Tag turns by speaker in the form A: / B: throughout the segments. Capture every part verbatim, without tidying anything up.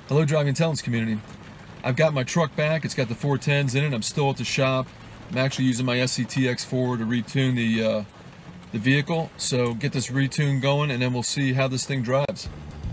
A: Hello, Driving Intelligence community. I've got my truck back. It's got the four tens in it. I'm still at the shop. I'm actually using my S C T X four to retune the uh, the vehicle. So get this retune going, and then we'll see how this thing drives.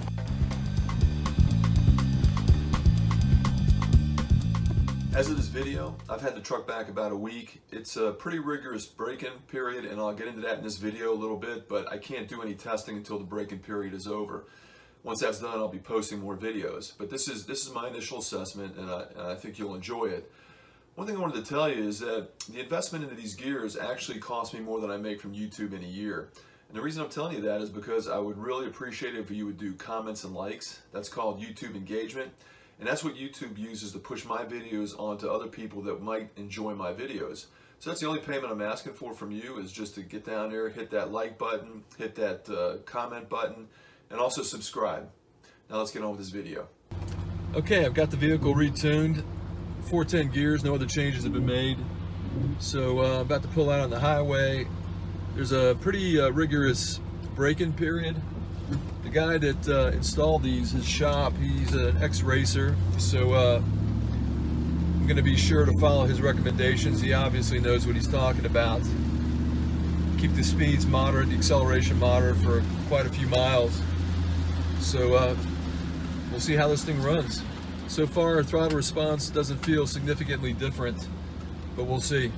A: As of this video, I've had the truck back about a week. It's a pretty rigorous break-in period, and I'll get into that in this video a little bit, but I can't do any testing until the break-in period is over. Once that's done, I'll be posting more videos. But this is this is my initial assessment, and I, and I think you'll enjoy it. One thing I wanted to tell you is that the investment into these gears actually cost me more than I make from YouTube in a year. And the reason I'm telling you that is because I would really appreciate it if you would do comments and likes. That's called YouTube engagement. And that's what YouTube uses to push my videos onto other people that might enjoy my videos. So that's the only payment I'm asking for from you, is just to get down there, hit that like button, hit that uh, comment button, and also subscribe. Now let's get on with this video. Okay, I've got the vehicle retuned. four ten gears, no other changes have been made. So uh, I'm about to pull out on the highway. There's a pretty uh, rigorous break-in period. The guy that uh, installed these, his shop, he's an ex-racer, so uh, I'm going to be sure to follow his recommendations. He obviously knows what he's talking about. Keep the speeds moderate, the acceleration moderate for quite a few miles. So uh, we'll see how this thing runs. So far, throttle response doesn't feel significantly different, but we'll see.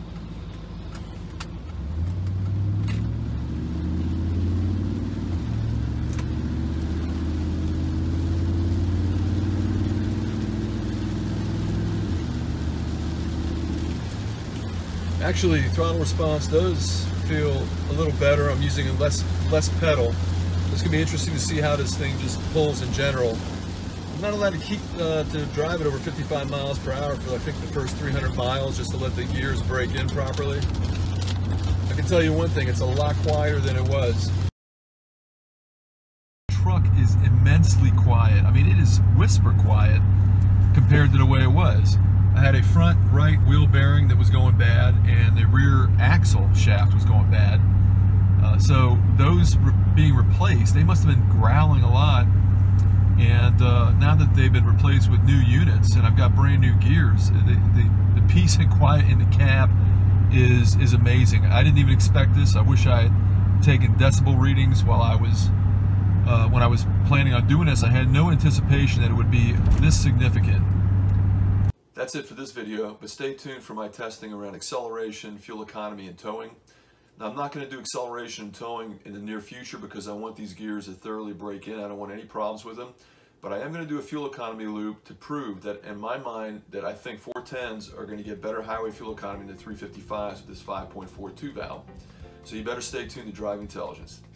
A: Actually, throttle response does feel a little better. I'm using less less pedal. It's gonna be interesting to see how this thing just pulls in general. I'm not allowed to keep uh, to drive it over fifty-five miles per hour for I think the first three hundred miles, just to let the gears break in properly. I can tell you one thing: it's a lot quieter than it was. The truck is immensely quiet. I mean, it is whisper quiet compared to the way it was. I had a front right wheel bearing that was going bad, and the rear axle shaft was going bad. Uh, so those re being replaced, they must have been growling a lot. And uh, now that they've been replaced with new units, and I've got brand new gears, the, the, the peace and quiet in the cab is is amazing. I didn't even expect this. I wish I had taken decibel readings while I was uh, when I was planning on doing this. I had no anticipation that it would be this significant. That's it for this video, but stay tuned for my testing around acceleration, fuel economy, and towing. Now, I'm not going to do acceleration and towing in the near future because I want these gears to thoroughly break in. I don't want any problems with them. But I am going to do a fuel economy loop to prove that, in my mind, that I think four tens are going to get better highway fuel economy than three fifty-fives with this five point four two valve. So you better stay tuned to Driving Intelligence.